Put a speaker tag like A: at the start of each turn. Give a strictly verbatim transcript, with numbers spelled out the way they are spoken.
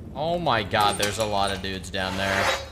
A: Oh my god, there's a lot of dudes down there.